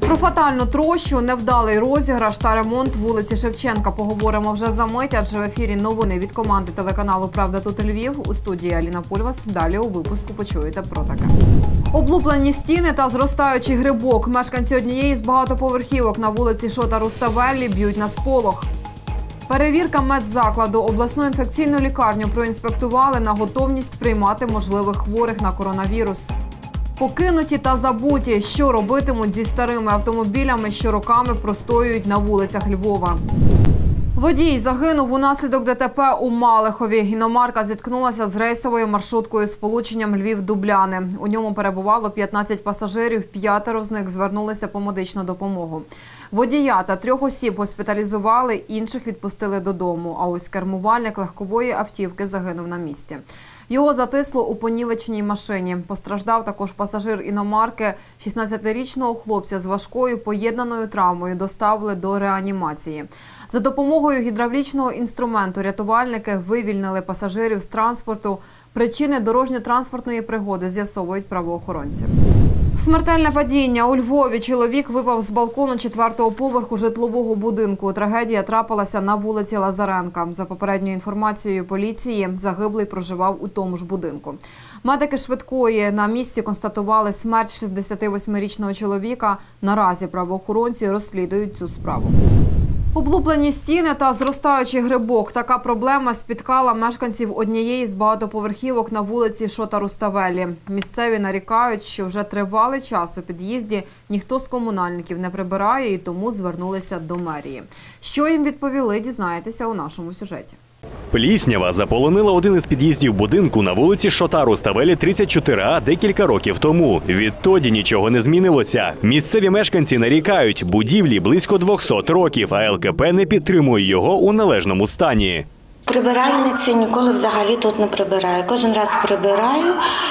Про фатальну трощу, невдалий розіграш та ремонт вулиці Шевченка поговоримо вже за мить, адже в ефірі новини від команди телеканалу «Правда тут Львів». У студії Аліна Пульвас. Далі у випуску почуєте про таке. Облуплені стіни та зростаючий грибок. Мешканці однієї з багатоповерхівок на вулиці Шота Руставеллі б'ють на сполох. Перевірка медзакладу. Обласну інфекційну лікарню проінспектували на готовність приймати можливих хворих на коронавірус. Покинуті та забуті. Що робитимуть зі старими автомобілями, що роками простоюють на вулицях Львова. Водій загинув унаслідок ДТП у Малихові. Іномарка зіткнулася з рейсовою маршруткою з сполученням Львів-Дубляни. У ньому перебувало 15 пасажирів, 5 з них звернулися по медичну допомогу. Водія та 3 осіб госпіталізували, інших відпустили додому. А ось кермувальник легкової автівки загинув на місці. Його затисло у понівечній машині. Постраждав також пасажир іномарки. 16-річного хлопця з важкою поєднаною травмою доставили до реанімації. За допомогою гідравлічного інструменту рятувальники вивільнили пасажирів з транспорту. Причини дорожньо-транспортної пригоди з'ясовують правоохоронці. Смертельне падіння. У Львові чоловік випав з балкону 4-го поверху житлового будинку. Трагедія трапилася на вулиці Лазаренка. За попередньою інформацією поліції, загиблий проживав у тому ж будинку. Медики швидкої на місці констатували смерть 68-річного чоловіка. Наразі правоохоронці розслідують цю справу. Облуплені стіни та зростаючий грибок. Така проблема спіткала мешканців однієї з багатоповерхівок на вулиці Шота Руставеллі. Місцеві нарікають, що вже тривалий час у під'їзді ніхто з комунальників не прибирає і тому звернулися до мерії. Що їм відповіли, дізнаєтеся у нашому сюжеті. Пліснява заполонила один із під'їздів будинку на вулиці Шота Руставеллі 34А декілька років тому. Відтоді нічого не змінилося. Місцеві мешканці нарікають, будівлі близько 200 років, а ЛКП не підтримує його у належному стані. Прибиральниці ніколи взагалі тут не прибираю. Кожен раз прибираю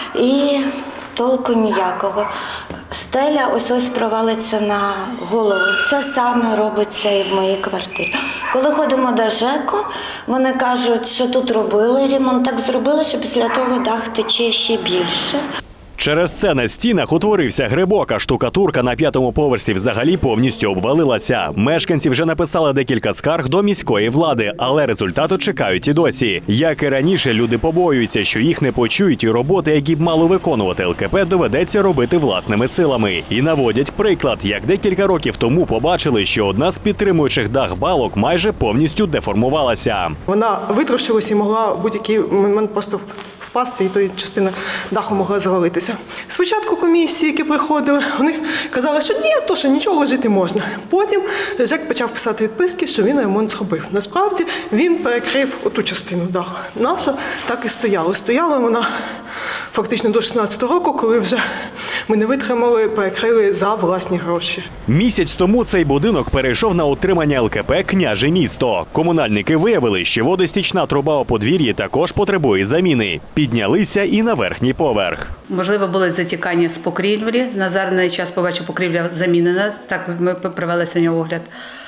і толку ніякого. Стеля ось провалиться на голову. Це саме робиться і в моїй квартирі. Коли ходимо до ЖЕКу, вони кажуть, що тут робили ремонт, так зробили, що після того дах тече ще більше. Через це на стінах утворився грибок, а штукатурка на 5-му поверсі взагалі повністю обвалилася. Мешканці вже написали декілька скарг до міської влади, але результату чекають і досі. Як і раніше, люди побоюються, що їх не почують і роботи, які б мало виконувати ЛКП, доведеться робити власними силами. І наводять приклад, як декілька років тому побачили, що одна з підтримуючих дах балок майже повністю деформувалася. Вона витрощилася і могла в будь-який момент просто впасти, і то частина даху могла завалитися. Спочатку комісії, які приходили, вони казали, що ні, то що нічого жити можна. Потім ЖЕК почав писати відписки, що він ремонт зробив. Насправді він перекрив оту частину даху. Наша так і стояла. Стояла вона фактично до 16-го року, коли вже ми не витримали, перекрили за власні гроші. Місяць тому цей будинок перейшов на утримання ЛКП «Княже місто». Комунальники виявили, що водостічна труба у подвір'ї також потребує заміни. Піднялися і на верхній поверх. Можливо, були затікання з покрівлі. На даний час побачив, покрівля замінена. Так ми провели сьогодні огляд.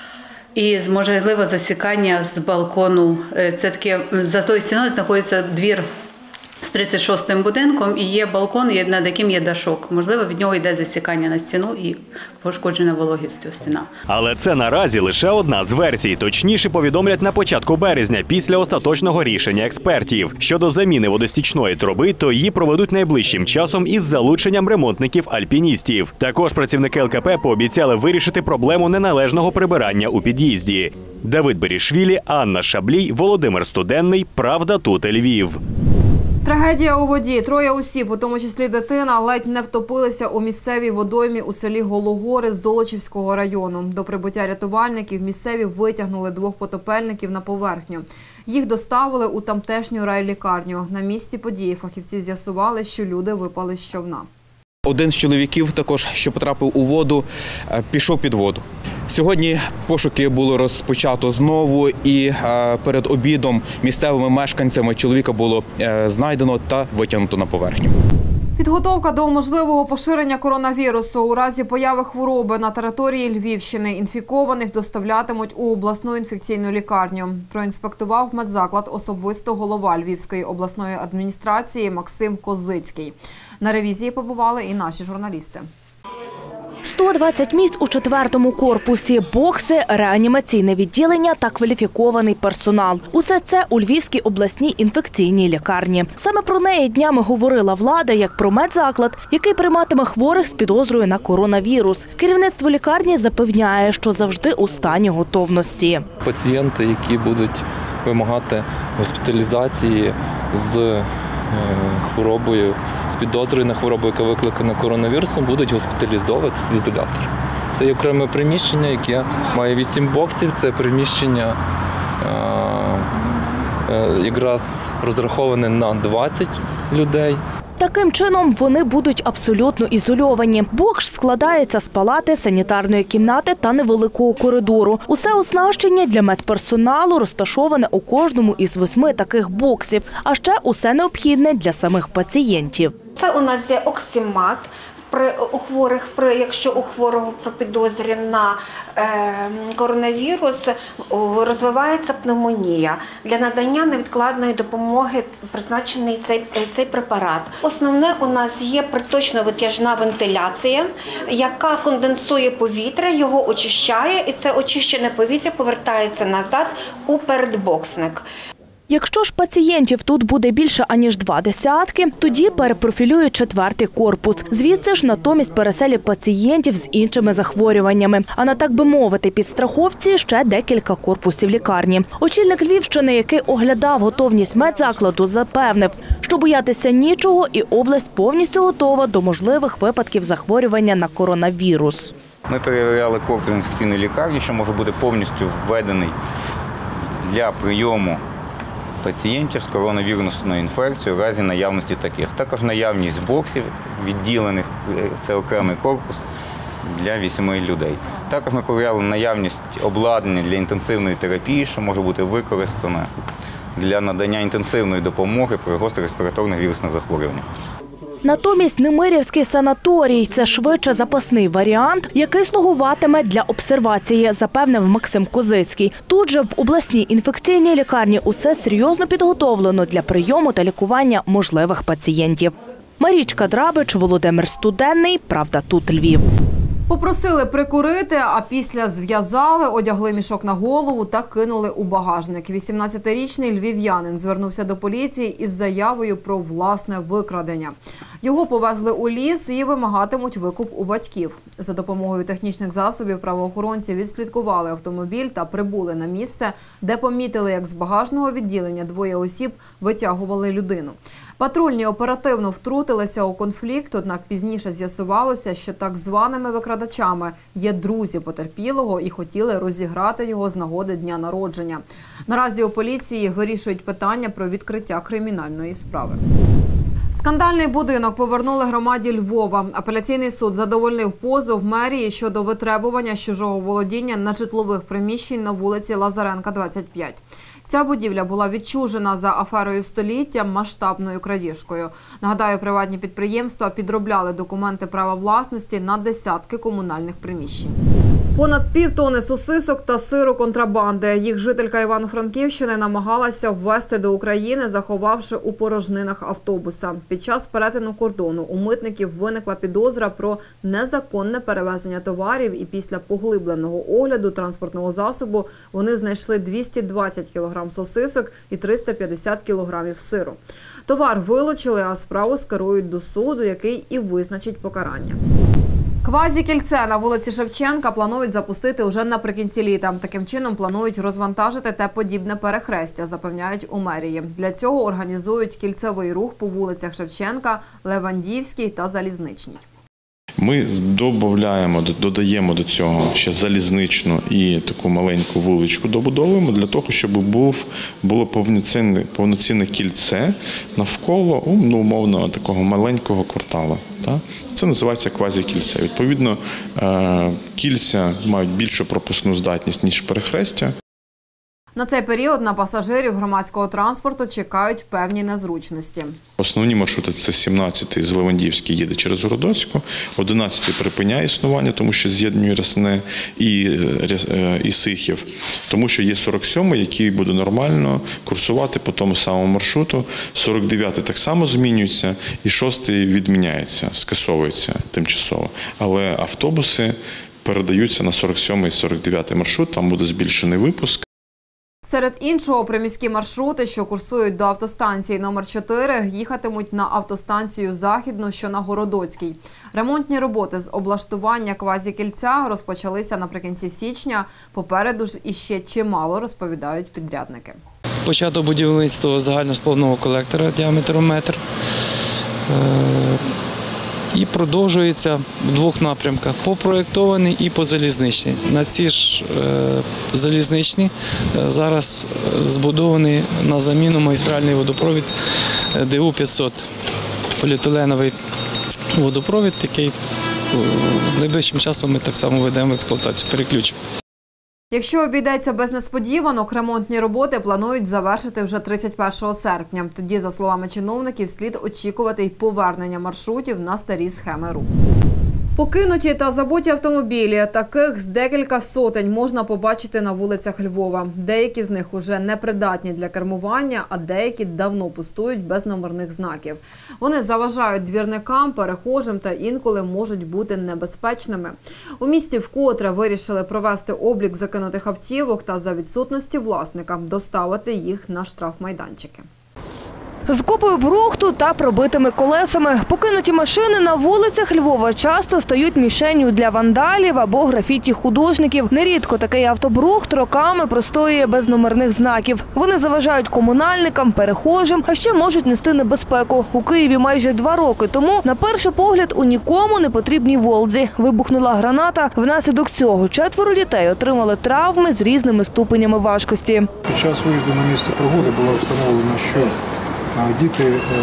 І, можливо, засікання з балкону. Це таке, за тою стіною знаходиться двір з 36-м будинком і є балкон, над яким є дашок. Можливо, від нього йде засікання на стіну і пошкоджена вологістю стіна. Але це наразі лише одна з версій. Точніше повідомлять на початку березня, після остаточного рішення експертів. Щодо заміни водостічної труби, то її проведуть найближчим часом із залученням ремонтників-альпіністів. Також працівники ЛКП пообіцяли вирішити проблему неналежного прибирання у під'їзді. Давид Берішвілі, Анна Шаблій, Володимир Студенний. Правда тут Львів. Трагедія у воді. 3 осіб, у тому числі дитина, ледь не втопилися у місцевій водоймі у селі Гологори Золочівського району. До прибуття рятувальників місцеві витягнули 2 потопельників на поверхню. Їх доставили у тамтешню райлікарню. На місці події фахівці з'ясували, що люди випали з човна. Один з чоловіків також, що потрапив у воду, пішов під воду. Сьогодні пошуки було розпочато знову і перед обідом місцевими мешканцями чоловіка було знайдено та витягнуто на поверхню. Підготовка до можливого поширення коронавірусу. У разі появи хвороби на території Львівщини інфікованих доставлятимуть у обласну інфекційну лікарню. Проінспектував медзаклад особисто голова Львівської обласної адміністрації Максим Козицький. На ревізії побували і наші журналісти. 120 місць у 4-му корпусі, бокси, реанімаційне відділення та кваліфікований персонал. Усе це у Львівській обласній інфекційній лікарні. Саме про неї днями говорила влада як про медзаклад, який прийматиме хворих з підозрою на коронавірус. Керівництво лікарні запевняє, що завжди у стані готовності. Пацієнти, які будуть вимагати госпіталізації з хворобою, з підозрою на хворобу, яка викликана коронавірусом, будуть госпіталізовуватися в ізолятор. Це є окреме приміщення, яке має 8 боксів. Це приміщення якраз розраховане на 20 людей. Таким чином вони будуть абсолютно ізольовані. Бокс складається з палати, санітарної кімнати та невеликого коридору. Усе оснащення для медперсоналу розташоване у кожному із 8 таких боксів, а ще усе необхідне для самих пацієнтів. Це у нас є оксимат. Якщо у хворого про підозрі на коронавірус розвивається пневмонія, для надання невідкладної допомоги призначений цей препарат. Основне у нас є проточно-витяжна вентиляція, яка конденсує повітря, його очищає, і це очищене повітря повертається назад у передбоксник. Якщо ж пацієнтів тут буде більше, аніж 20, тоді перепрофілюють 4-й корпус. Звідси ж натомість переселять пацієнтів з іншими захворюваннями. А на, так би мовити, підстраховці ще декілька корпусів лікарні. Очільник Львівщини, який оглядав готовність медзакладу, запевнив, що боятися нічого і область повністю готова до можливих випадків захворювання на коронавірус. Ми перевіряли корпус інфекційної лікарні, що може бути повністю введений для прийому пацієнтів з коронавірусною інфекцією в разі наявності таких. Також наявність боксів відділених, це окремий корпус для 8 людей. Також ми перевіряли наявність обладнання для інтенсивної терапії, що може бути використане для надання інтенсивної допомоги при гострих респіраторних вірусних захворюваннях. Натомість Немирівський санаторій – це швидше запасний варіант, який слугуватиме для обсервації, запевнив Максим Козицький. Тут же в обласній інфекційній лікарні усе серйозно підготовлено для прийому та лікування можливих пацієнтів. Марічка Драбич, Володимир Студенний. Правда, тут Львів. Попросили прикурити, а після зв'язали, одягли мішок на голову та кинули у багажник. 18-річний львів'янин звернувся до поліції із заявою про власне викрадення. Його повезли у ліс і вимагатимуть викуп у батьків. За допомогою технічних засобів правоохоронці відслідкували автомобіль та прибули на місце, де помітили, як з багажного відділення 2 осіб витягували людину. Патрульні оперативно втрутилися у конфлікт, однак пізніше з'ясувалося, що так званими викрадачами є друзі потерпілого і хотіли розіграти його з нагоди дня народження. Наразі у поліції вирішують питання про відкриття кримінальної справи. Скандальний будинок повернули громаді Львова. Апеляційний суд задовольнив позов мерії щодо витребування з чужого володіння нежитлових приміщень на вулиці Лазаренка, 25. Ця будівля була відчужена за аферою століття масштабною крадіжкою. Нагадаю, приватні підприємства підробляли документи права власності на десятки комунальних приміщень. Понад півтони сосисок та сиру контрабанди. Їх жителька Івано-Франківщини намагалася ввезти до України, заховавши у порожнинах автобуса. Під час перетину кордону у митників виникла підозра про незаконне перевезення товарів, і після поглибленого огляду транспортного засобу вони знайшли 220 кг сосисок і 350 кг сиру. Товар вилучили, а справу скерують до суду, який і визначить покарання. Квазікільце на вулиці Шевченка планують запустити уже наприкінці літа. Таким чином планують розвантажити те подібне перехрестя, запевняють у мерії. Для цього організують кільцевий рух по вулицях Шевченка, Левандівській та Залізничній. Ми додаємо до цього ще залізничну і таку маленьку вуличку добудовуємо для того, щоб було повноцінне кільце навколо, умовно, такого маленького кварталу. Це називається квазікільце. Відповідно, кільця мають більшу пропускну здатність, ніж перехрестя. На цей період на пасажирів громадського транспорту чекають певні незручності. Основні маршрути – це 17-й з Левандівський їде через Городоцьку, 11-й припиняє існування, тому що з'єднує Рясне і Сихів, тому що є 47-й, який буде нормально курсувати по тому самому маршруту, 49-й так само змінюється і 6-й відміняється, скасовується тимчасово. Але автобуси передаються на 47-й і 49-й маршрут, там буде збільшений випуск. Серед іншого, приміські маршрути, що курсують до автостанції номер 4, їхатимуть на автостанцію Західну, що на Городоцькій. Ремонтні роботи з облаштування квазікільця розпочалися наприкінці січня. Попереду ж іще чимало, розповідають підрядники. Почато будівництво загальносплавного колектора діаметром метр. І продовжується в двох напрямках – по проєктованій і по залізничній. На ці ж залізничні зараз збудований на заміну магістральний водопровід ДУ-500. Поліетиленовий водопровід, який найближчим часом ми так само ведемо в експлуатацію, переключимо. Якщо обійдеться без несподіванок, ремонтні роботи планують завершити вже 31 серпня. Тоді, за словами чиновників, слід очікувати й повернення маршрутів на старі схеми руху. Покинуті та забуті автомобілі. Таких з декілька сотень можна побачити на вулицях Львова. Деякі з них уже непридатні для кермування, а деякі давно пустують без номерних знаків. Вони заважають двірникам, перехожим та інколи можуть бути небезпечними. У місті вкотре вирішили провести облік закинутих автівок та за відсутності власника доставити їх на штрафмайданчики. З купою брухту та пробитими колесами. Покинуті машини на вулицях Львова часто стають мішенню для вандалів або графіті-художників. Нерідко такий автобрухт роками простоює без номерних знаків. Вони заважають комунальникам, перехожим, а ще можуть нести небезпеку. У Києві майже 2 роки тому, на перший погляд, у нікому не потрібній Волзі вибухнула граната. Внаслідок цього 4 дітей отримали травми з різними ступенями важкості. Під час виїзду на місце пригоди було встановлено, що діти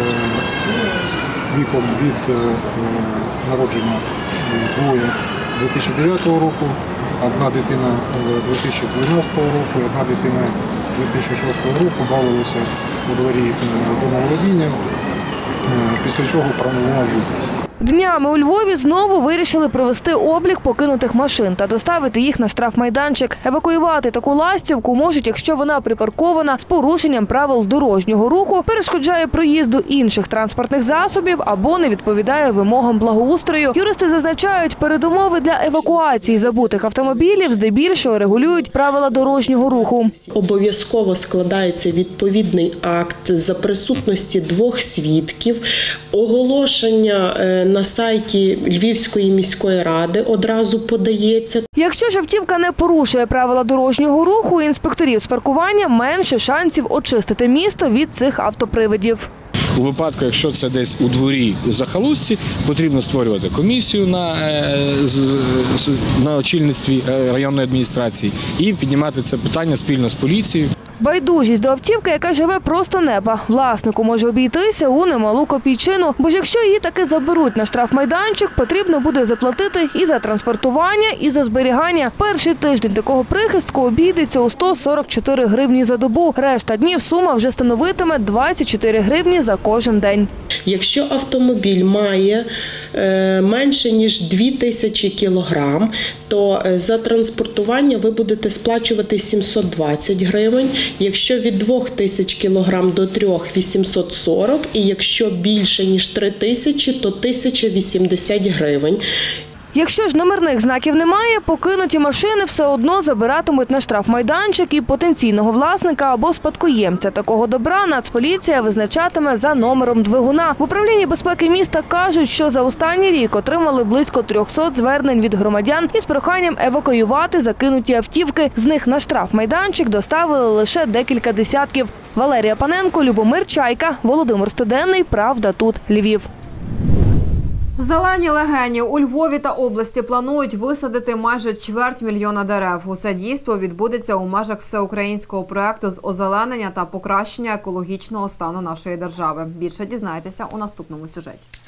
віком від народження двоє 2009 року, одна дитина 2012 року, одна дитина 2006 року бавилися у дворі домоволодіння, після чого промовляв вибух. Днями у Львові знову вирішили провести облік покинутих машин та доставити їх на штрафмайданчик. Евакуювати таку ластівку можуть, якщо вона припаркована з порушенням правил дорожнього руху, перешкоджає проїзду інших транспортних засобів або не відповідає вимогам благоустрою. Юристи зазначають, передумови для евакуації забутих автомобілів здебільшого регулюють правила дорожнього руху. Обов'язково складається відповідний акт за присутності 2 свідків, оголошення на сайті Львівської міської ради одразу подається. Якщо ж автівка не порушує правила дорожнього руху, інспекторів з паркування менше шансів очистити місто від цих автопривидів. У випадку, якщо це десь у дворі у захолустці, потрібно створювати комісію на очільництві районної адміністрації і піднімати це питання спільно з поліцією. Байдужість до автівки, яка живе просто неба. Власнику може обійтися у немалу копійчину, бо ж якщо її таки заберуть на штрафмайданчик, потрібно буде заплатити і за транспортування, і за зберігання. Перший тиждень такого прихистку обійдеться у 144 гривні за добу. Решта днів сума вже становитиме 24 гривні за кожен день. Якщо автомобіль має менше, ніж 2000 кілограм, то за транспортування ви будете сплачувати 720 гривень. Якщо від 2000 кілограм до 3 – 840, і якщо більше, ніж 3000, то 1080 гривень. Якщо ж номерних знаків немає, покинуті машини все одно забиратимуть на штрафмайданчик і потенційного власника або спадкоємця такого добра Нацполіція визначатиме за номером двигуна. В управлінні безпеки міста кажуть, що за останній рік отримали близько 300 звернень від громадян із проханням евакуювати закинуті автівки. З них на штрафмайданчик доставили лише декілька десятків. Валерія Паненко, Любомир Чайка, Володимир Студенний. Правда тут, Львів. Зелені легені. У Львові та області планують висадити майже 250 000 дерев. Усе дійство відбудеться у межах всеукраїнського проєкту з озеленення та покращення екологічного стану нашої держави. Більше дізнайтеся у наступному сюжеті.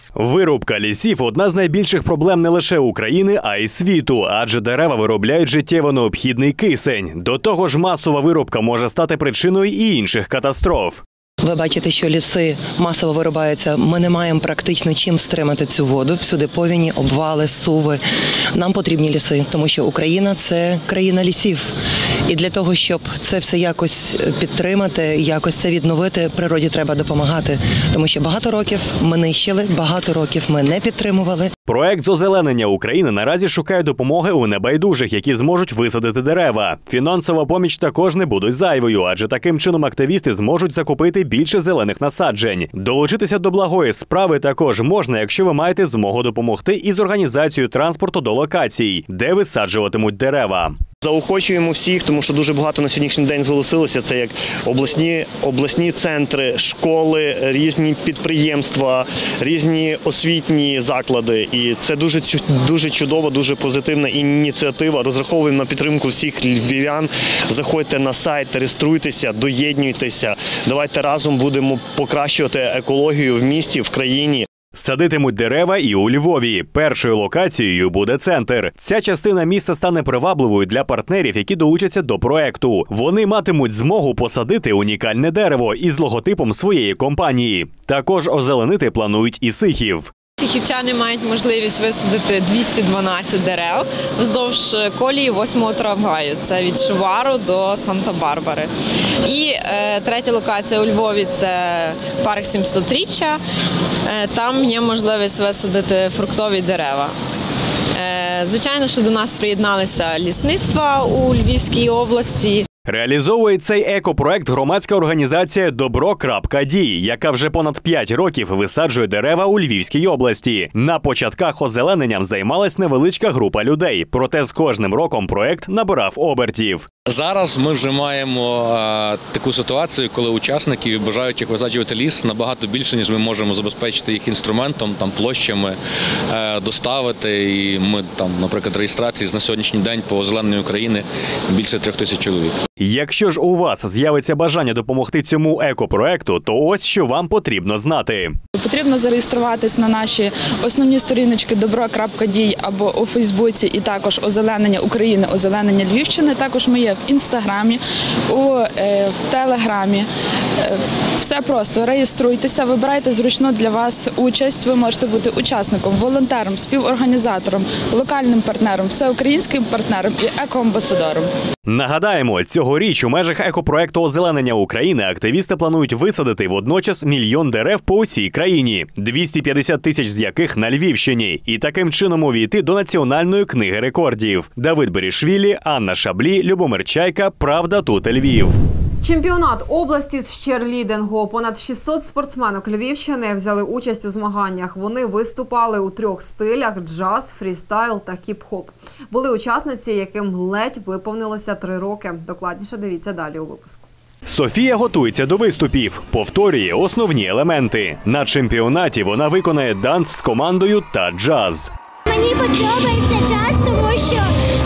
Вирубка лісів – одна з найбільших проблем не лише України, а й світу, адже дерева виробляють життєво необхідний кисень. До того ж, масова вирубка може стати причиною і інших катастроф. Ви бачите, що ліси масово вирубаються. Ми не маємо практично чим стримати цю воду. Всюди повені, обвали, суви. Нам потрібні ліси, тому що Україна – це країна лісів. І для того, щоб це все якось підтримати, якось це відновити, природі треба допомагати. Тому що багато років ми нищили, багато років ми не підтримували. Проект з озеленення України наразі шукає допомоги у небайдужих, які зможуть висадити дерева. Фінансова поміч також не буде зайвою, адже таким чином активісти зможуть закупити більше зелених насаджень. Долучитися до благої справи також можна, якщо ви маєте змогу допомогти із організацією транспорту до локацій, де висаджуватимуть дерева. Заохочуємо всіх, тому що дуже багато на сьогоднішній день зголосилося. Це як обласні центри, школи, різні підприємства, різні освітні заклади. І це дуже чудова, дуже позитивна ініціатива. Розраховуємо на підтримку всіх львів'ян. Заходьте на сайт, реєструйтеся, доєднуйтеся. Давайте разом будемо покращувати екологію в місті, в країні. Садитимуть дерева і у Львові. Першою локацією буде центр. Ця частина міста стане привабливою для партнерів, які долучаться до проекту. Вони матимуть змогу посадити унікальне дерево із логотипом своєї компанії. Також озеленити планують і Сихів. Сихівчани мають можливість висадити 212 дерев вздовж колії 8-го трамваю. Це від Шувару до Санта-Барбари. І третя локація у Львові – це парк 700-річчя. Там є можливість висадити фруктові дерева. Звичайно, що до нас приєдналися лісництва у Львівській області. Реалізовує цей екопроект громадська організація «Добро.Дій», яка вже понад 5 років висаджує дерева у Львівській області. На початках озелененням займалась невеличка група людей, проте з кожним роком проект набирав обертів. Зараз ми вже маємо таку ситуацію, коли учасників і бажаючих висаджувати ліс набагато більше, ніж ми можемо забезпечити їх інструментом, площами, доставити. І ми, наприклад, реєстрації на сьогоднішній день по озелененню України більше 3000 чоловік. Якщо ж у вас з'явиться бажання допомогти цьому екопроекту, то ось що вам потрібно знати. Потрібно зареєструватись на наші основні сторіночки «Добро.Дій» або у Фейсбуці, і також «Озеленення України», «Озеленення Львівщини». Також ми є в Інстаграмі, в Телеграмі. Все просто. Реєструйтеся, вибирайте зручну для вас участь. Ви можете бути учасником, волонтером, співорганізатором, локальним партнером, всеукраїнським партнером і екоамбасадором. Нагадаємо, цьогоріч у межах екопроекту «Озеленення України» активісти планують висадити водночас 1 мільйон дерев по усій країні, 250 тисяч з яких на Львівщині, і таким чином увійти до Національної книги рекордів. Давид Берішвілі, Анна Шаблі, Любомир Чайка, «Правда, тут Львів». Чемпіонат області з черлідингу. Понад 600 спортсменок Львівщини взяли участь у змаганнях. Вони виступали у 3 стилях – джаз, фрістайл та хіп-хоп. Були учасниці, яким ледь виповнилося 3 роки. Докладніше дивіться далі у випуску. Софія готується до виступів, повторює основні елементи. На чемпіонаті вона виконає данс з командою та джаз. Мені подобається джаз, тому що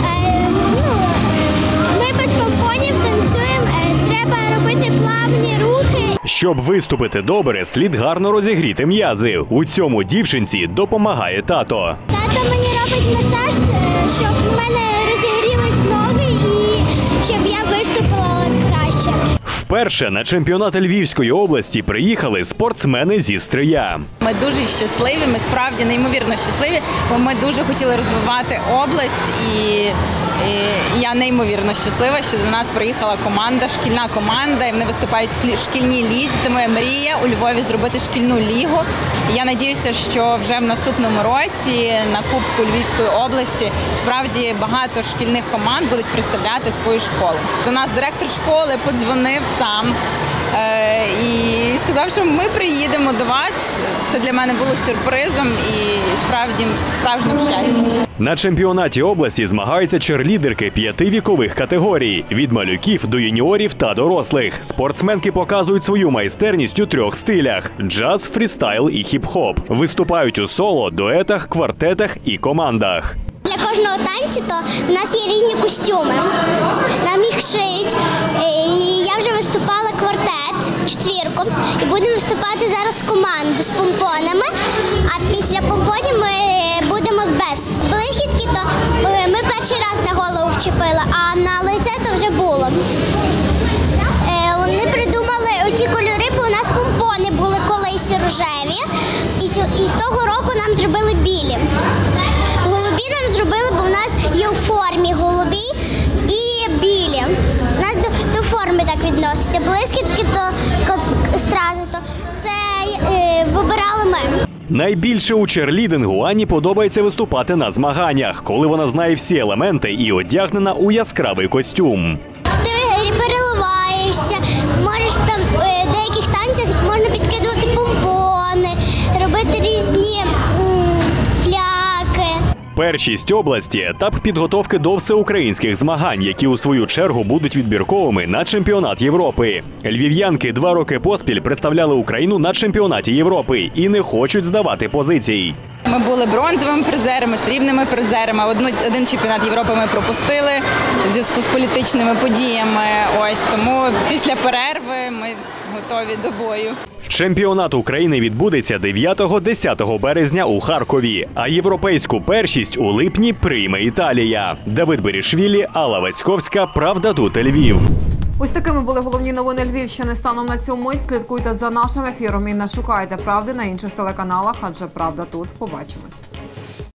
ми без помпонів танцюємо, треба робити плавні рухи. Щоб виступити добре, слід гарно розігріти м'язи. У цьому дівчинці допомагає тато. Тато мені робить масаж, щоб в мене розігрілись ноги і щоб я виступила краще. Вперше на чемпіонат Львівської області приїхали спортсмени зі Стрия. Ми дуже щасливі, ми справді неймовірно щасливі, бо ми дуже хотіли розвивати область, і я неймовірно щаслива, що до нас приїхала команда, шкільна команда, і вони виступають в шкільній лізі. Це моя мрія у Львові зробити шкільну лігу. І я сподіваюся, що вже в наступному році на Кубку Львівської області справді багато шкільних команд будуть представляти свою школу. До нас директор школи подзвонив сам і сказав, що ми приїдемо до вас. Це для мене було сюрпризом і справжнім щастям. На чемпіонаті області змагаються черлідерки 5 вікових категорій – від малюків до юніорів та дорослих. Спортсменки показують свою майстерність у 3 стилях – джаз, фрістайл і хіп-хоп. Виступають у соло, дуетах, квартетах і командах. Для кожного танцю то в нас є різні костюми. Нам їх шиють. І я вже виступала квартет, 4, і будемо виступати зараз команду з помпонами, а після помпонів ми будемо без. Блискітки, то ми перший раз на голову вчепили, а на лице то вже було. Вони придумали оці кольори, бо у нас помпони були колись рожеві, і того року нам зробили білі. Голубі нам зробили, бо у нас є у формі голубі і білі. У нас до форми так відносяться. Блискітки, то стрази, то це вибирали ми. Найбільше у черлідингу Ані подобається виступати на змаганнях, коли вона знає всі елементи і одягнена у яскравий костюм. Ти переливаєшся, можеш там в деяких танцях можна підкидувати помпони, робити різні фляки. Першість області – етап підготовки до всеукраїнських змагань, які у свою чергу будуть відбірковими на чемпіонат Європи. Львів'янки 2 роки поспіль представляли Україну на чемпіонаті Європи і не хочуть здавати позицій. Ми були бронзовими призерами, срібними призерами. Один чемпіонат Європи ми пропустили в зв'язку з політичними подіями. Тому після перерви ми готові до бою. Чемпіонат України відбудеться 9-10 березня у Харкові, а європейську першість у липні прийме Італія. Давид Берішвілі, Алла Васьковська, Правда тут Львів. Ось такими були головні новини Львівщини станом на цю мить. Слідкуйте за нашим ефіром і не шукайте правди на інших телеканалах, адже правда тут. Побачимось.